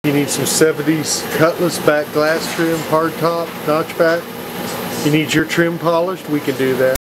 You need some 70s Cutlass back glass trim, hardtop, notchback. You need your trim polished, we can do that.